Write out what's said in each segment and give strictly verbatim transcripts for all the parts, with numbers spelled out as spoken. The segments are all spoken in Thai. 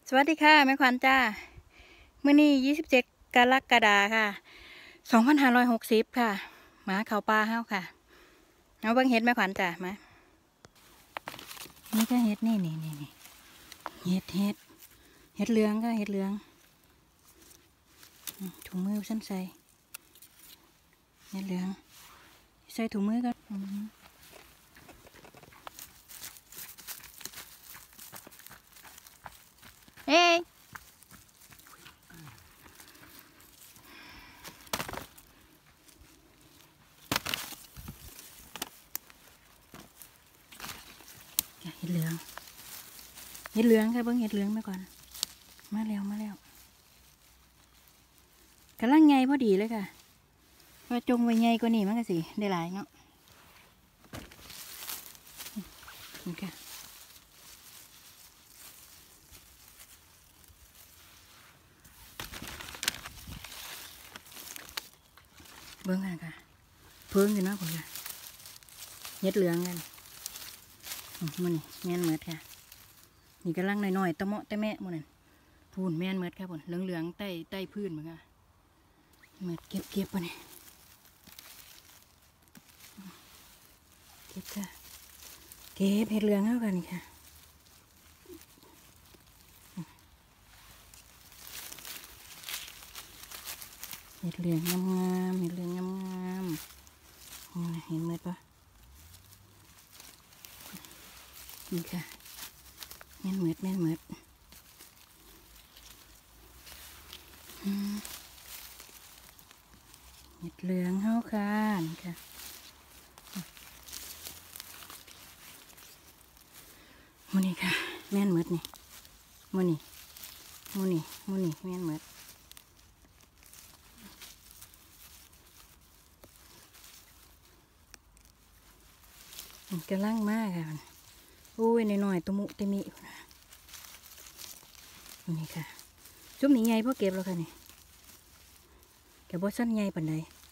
สวัสดีค่ะแม่ขวัญจ้ามื้อนี้ยี่สิบเจ็ดกรกฎาคมค่ะสองพันห้าร้อยหกสิบค่ะหมาเข้าป่าเฮาค่ะเอาเบิ่งเห็ดแม่ขวัญจ้ามานี่ก็เห็ดนี่นี่นี่นี่เห็ดเห็ดเห็ดเหลืองก็เห็ดเหลืองถุงมือฉันใส่เห็ดเหลืองใส่ถุงมือก็เฮ้ยเห็ดเหลืองเห็ดเหลืองค่ะเบิ่งเห็ดเหลืองมาก่อนมาแล้วมาแล้วกำลังไงพอดีเลยค่ะว่าจงไว้ไงกว่านี้มันก็สิได้หลายเนาะนี่ค่ะเบิ่งค่ะเพิ่งอยู่เนาะผมค่ะเห็ดเหลืองกันมันนี่แม่นเมือดค่ะนี่กำลังน้อยๆตะเมาะตะแม่มันนั่นพูนแม่นเมือดค่ะผมเหลืองๆใต้ใต้พื้นเหมือนกันเมือดเก็บเก็บปะเนี่ยเก็บค่ะเก็บเห็ดเหลืองเข้ากันค่ะเห็ดเหลืองงามๆเห็ดเหลืองงามๆเห็นเมือดปะนี่ค่ะแม่นเมือดแม่นเมือดเห็ดเหลืองเข้ากันค่ะมูนี่ค่ะแม่นเมือดนี่มูนี่มูนี่มูนี่แม่นเมือดกำลังมากค่ะอุ้ยหน่อยๆตุมุตมินี่ค่ะจุ่มนี่ใหญ่พอเก็บแล้วค่ะนี่แกบ่สั้นใหญ่ปานใด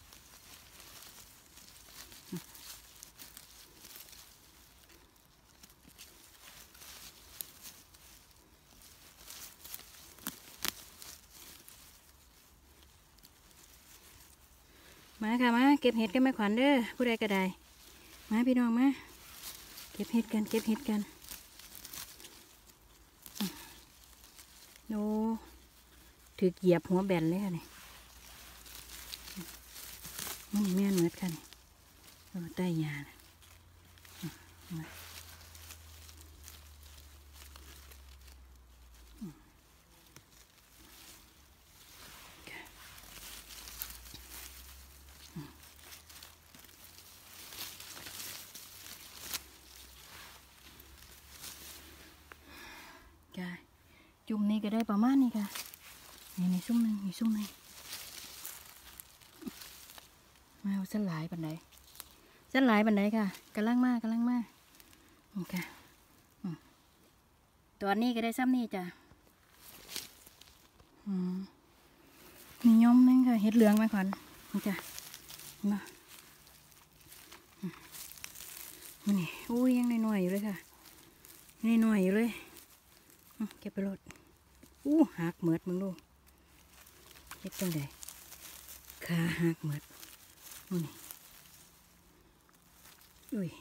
มาค่ะมาเก็บเห็ดกันแม่ขวัญเด้อผู้ใดก็ได้มาพี่น้องมาเก็บเห็ดกันเก็บเห็ดกันโน้ถือเหยียบหัวแบนเลยค่ะนี่มันแม่นเหมือนกันใต้ยาจ้าจุ่มนี้ก็ได้ประมาณนี้ค่ะนี่ในซุ่มหนึ่งนี่ซุ่มหนึ่งมาเส้นหลายปันไดเส้นหลายปันไดค่ะกำลังมากกำลังมากนี่ค่ะตัวนี้ก็ได้ซ้ำนี่จ้ะนี่ย่อมนึงค่ะเห็ดเหลืองไหมขวัญนี่จ้ะมานี่อุ้ยยังน้อยๆอยู่เลยค่ะน้อยๆอยู่เลยเก็บไปรถอู้หักเหมือดมึงลูกเก็บจังไดขาหักเหมือดนี่อุ้ย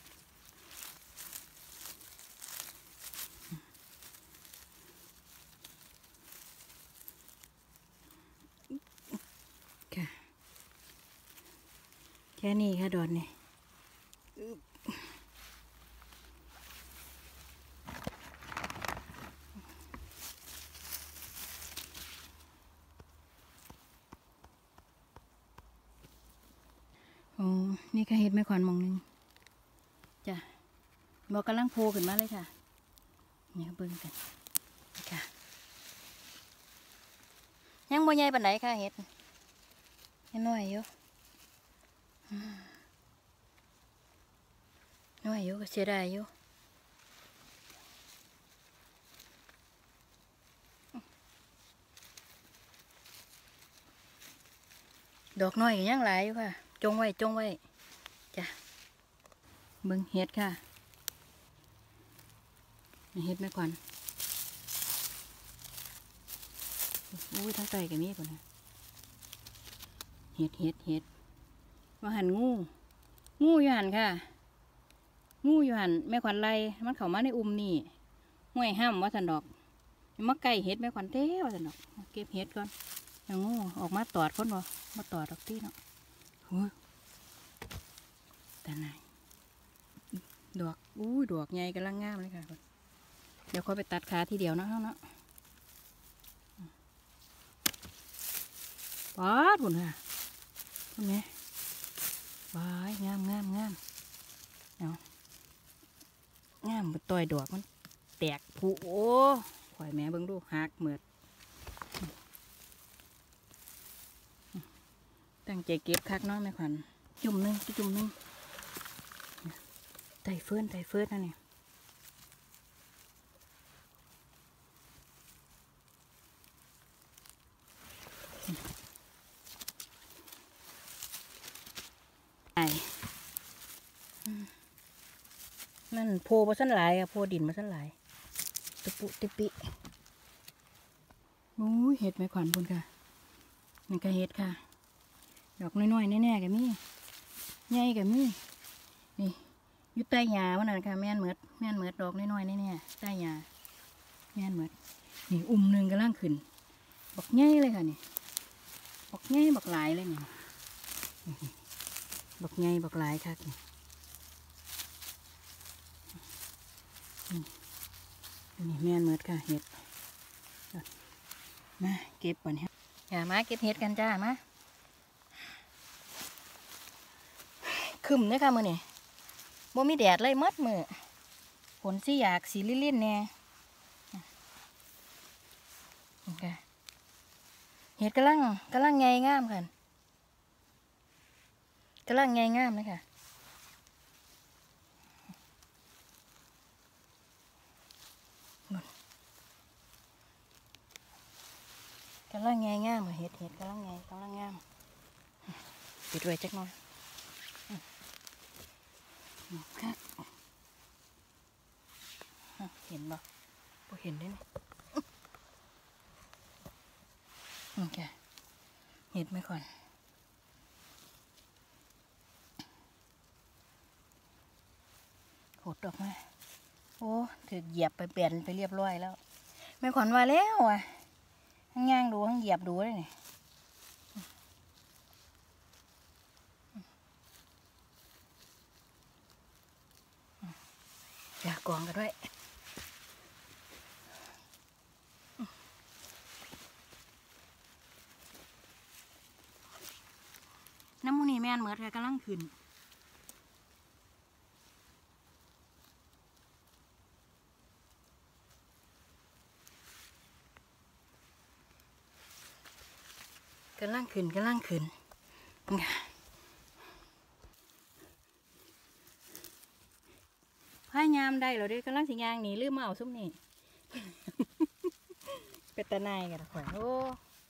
ค่ะแค่นี้ค่ะดอนนี่โอ้นี่ก็เห็ดไม่ขวัญมองนึงจ้ะบอกกำลังโผล่ขึ้นมาเลยค่ะเนี่ยเบิ่งกันค่ะยังบ่ใหญ่ปานใดค่ะเห็ดยังน้อยอยู่น้อยอยู่ก็เสียดายอยู่ดอกน้อยยังหลายอยู่ค่ะจงไว้จงไว้จ้ะเบิ่งเห็ดค่ะเห็ดแม่ขวัญอุ้ยทั้งไตกับมีคนนะเห็ดเห็ดเห็ดว่าหันงูงูอยู่หันค่ะงูอยู่หันแม่ขวัญไล่มันเข้ามาในอุ้มนี่ห้วยห้ามว่าสันดอกมาไก่เห็ดแม่ขวัญเต้ว่าสันดอกเก็บเห็ดก่อนอย่างงูออกมาตอดคนบ่มาตอดดอกที่เนาะโอ้ยแต่ไหนดอกอู้ดอกใหญ่กำลังงามเลยค่ะเดี๋ยวค่อยไปตัดขาทีเดียวเนาะเนาะป๊าดหุ่นค่ะหุ่นไงว้ายงามงามงามเอางามต่อยดอกมันแตกผุโอ้ข่อยแม่เบิ่งดูหักเหมือดตั้งใจเก็บคักเนาะแม่ขวัญจุ่มนึงจุ่มนึงไต่เฟิร์นไต่เฟิร์นนั่นนี่ไอ้นั่นโพมาสั้นหลายอะโพดินมาสั้นหลายตะปุตะปิโอ้ยเห็ดแม่ขวัญพุ่นค่ะนี่ก็เห็ดค่ะดอกน้อยๆแน่ๆกับมีใหญ่กับมีนี่อยู่ใต้หญ้าวันนั้นค่ะแม่นเหมือดแม่นเหมือดดอกน้อยๆแน่ๆใต้หญ้าแม่นเหมือดนี่อุ้มหนึ่งกำลังขึ้นบักใหญ่เลยค่ะนี่บักใหญ่บักหลายเลยนี่บักใหญ่บักหลายค่ะนี่นี่แม่นเหมือดค่ะเห็ดมาเก็บก่อนครับอย่ามาเก็บเห็ดกันจ้ามาคึมเนี่ยค่ะมือนี่บ่มีแดดเลยมัดมือฝนสิอยากสีลิ่นๆแน่เห็ดกำลังกำลังไงงามค่ะกำลังไงงามเลยค่ะกำลังไงงามเห็ดเห็ดกำลังไงกำลังงามปิดไว้จักหน่อยครับเห็นบ่บ่เห็นได้ไหมโอเคเห็ดไม่ก่อนโหดออกมาโอ้ถือเหยียบไปเปลี่ยนไปเรียบร้อยแล้วไม่ขวัญว่าแล้วอ่ะทั้งย่างดูทั้งเหยียบดูเลยนี่อยากกองกันด้วยน้ำมูนี่แม่นเหมือนกันกำลังขึ้นกำลังขึ้นกำลังขึ้นพายามได้เหรอเด้กำลังสิยางหนีลืมเอาซุ้มนี่เป็นตาในกันข่อยโอ้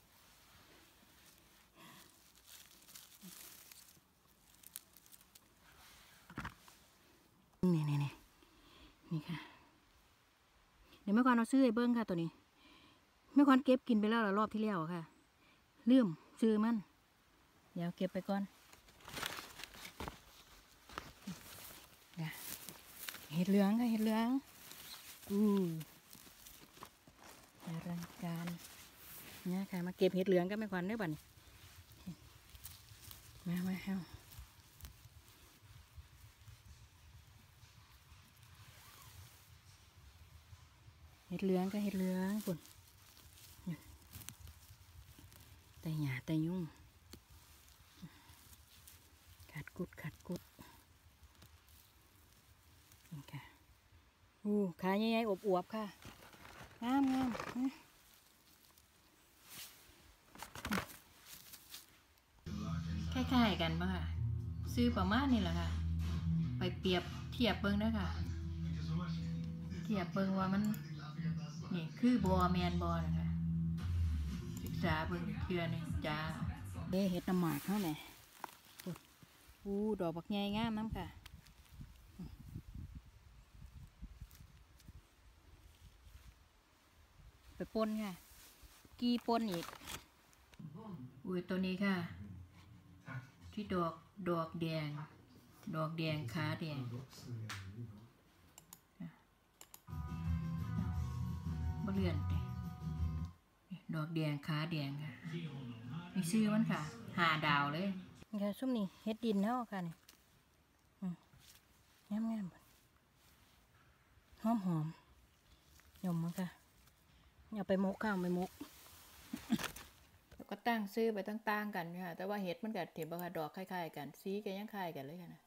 นี่นี่นี่นี่ค่ะเดี๋ยวแม่ควานเอาซื้อไอ้เบิ้งค่ะตัวนี้แม่ควานเก็บกินไปแล้วรอบที่แล้วค่ะลืมซื้อมันเดี๋ยวเก็บไปก่อนเห็ดเหลืองค่ะเห็ดเหลืองอืออลังการเนี่ยค่ะมาเก็บเห็ดเหลืองก็ไม่ควันได้บ่นมามาเฮาเห็ดเหลืองก็เห็ดเหลืองปุ่นแต่หยาแต่ยุ่งขัดกุดขัดกุดนี่ค่ะอู้ขาใหญ่ๆอวบๆค่ะงามงามคล้ายๆกันป่ะค่ะซื้อประมาณนี้แหละค่ะไปเปรียบเทียบเบิ้งด้วยค่ะเทียบเบิ้งว่ามันนี่คือบอแมนบอนะคะศึกษาเบิ้งเทือนี่จ้าเด้เห็ดน้ำหมากเท่าไหร่อู้ดอกบักใหญ่งามน้ำค่ะไปปนค่ะกีปนอีกอุ้ยตัวนี้ค่ะที่ดอกดอกแดงดอกแดงขาแดงบ่เลื่อนเลยดอกแดงขาแดงค่ะมีชื่อมันค่ะหาดาวเลยนี่ค่ะส้มนี่เฮ็ดดินเนาะค่ะนี่งามงามหอมหอมยมมั้งค่ะอย่าไปมุกข้าวไปมุกแล้วก็ตั้งซื้อไปตั้งๆกันค่ะแต่ว่าเห็ดมันกับเห็ดบางดอกคล้ายๆกันสีก็ยังคล้ายกันเลยค่ะนะ